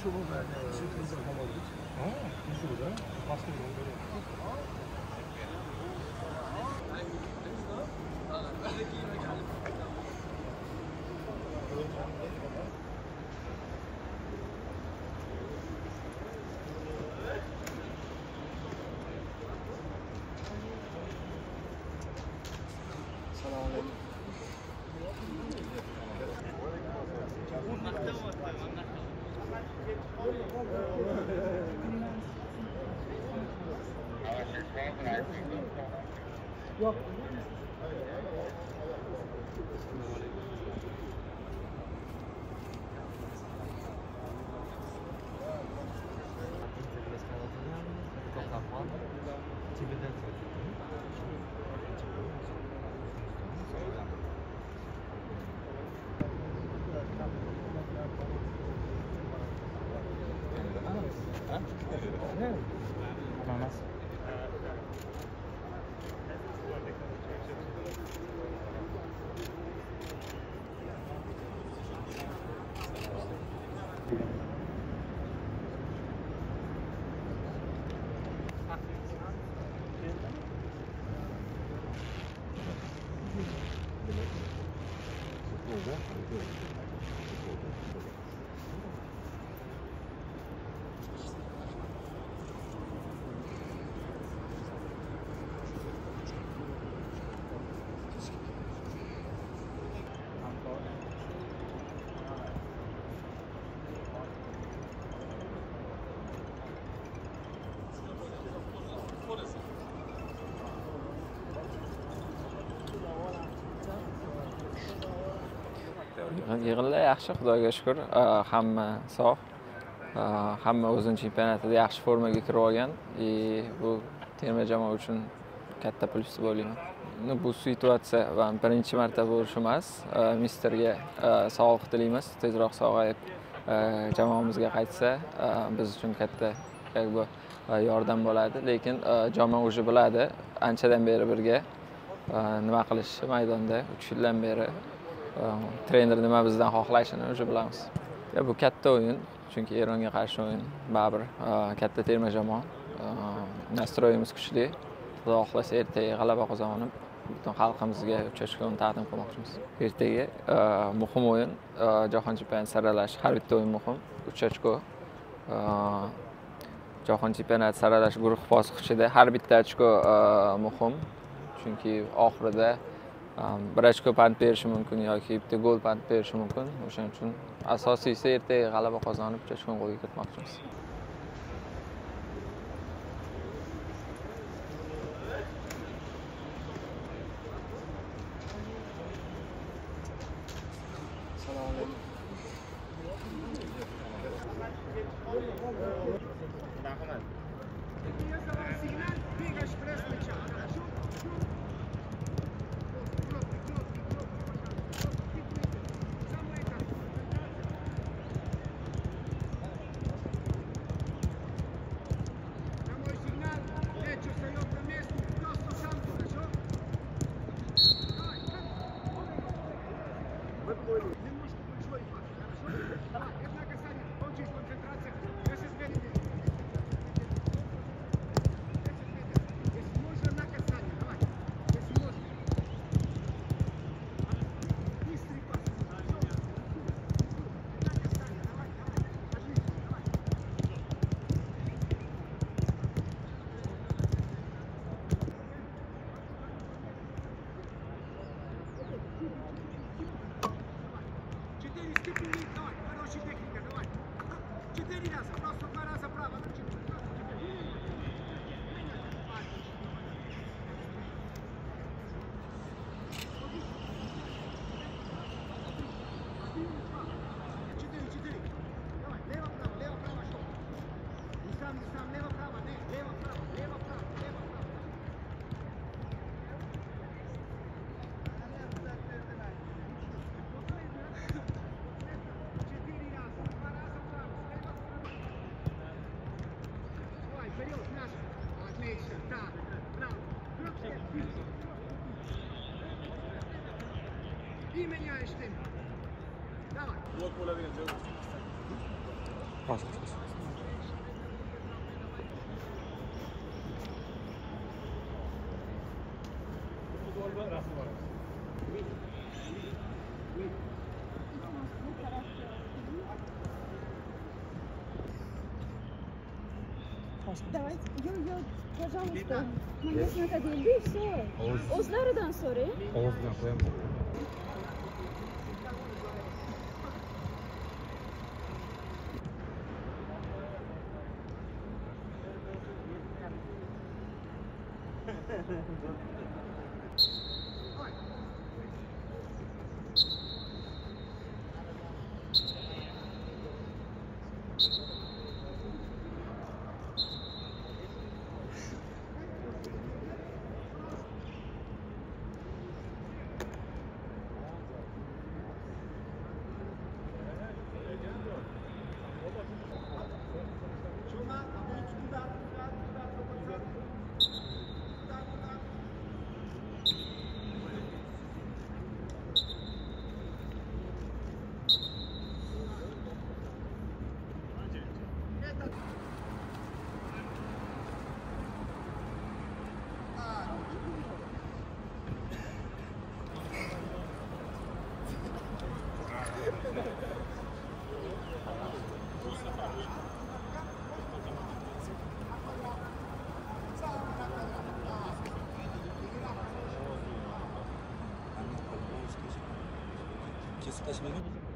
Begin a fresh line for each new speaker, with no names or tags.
Пришел за помогать. Пришел, да? Последний. Yok.
Yig'inlar yaxshi, Xudoga shukr. Hamma sog'. Hamma o'zining chempionatida yaxshi formaga kirib olgan. Bu terma jamoa uchun katta plyus deb o'ylayman. Bu situatsiya birinchi marta bo'lishi emas. Misterga sog'liq tilaymiz. Tezroq sog'ayib jamoamizga qaytsa, biz uchun katta yordam bo'ladi. Lekin jamoa o'zi biladi, anchadan beri birga nima qilishni maydonda 3 yildan beri trener nima bizdan xohlashini o'zi bilamiz. Bu katta o'yin, chunki Eronga qarshi o'yin baribir katta terma jamoa. Nastroyimiz kuchli. Xudo xohlasa ertaga g'alaba qozonib, butun xalqimizga 3 ochkoni taqdim qilmoqchimiz. Ertaga muhim o'yin, jahon chempionati saralash, har bitta o'yin muhim. 3 ochko. Jahon chempionati saralash guruh bosqichida har bitta ochko muhim. Chunki oxirida bir ochko pand berishi mumkin yoki bitta gol pand berishi mumkin. O'shaning uchun asosiysi ertaga g'alaba qozonib 3 ochkoni qo'lga kiritmoqchimiz.
И меняешь темп. Давай. Вот половина делает. Pas.
Давайте, пожалуйста, мне накатили, и все. O'zlaridan so'rang.
Ovoz bilan qo'yaman.
Kesib tashlagan.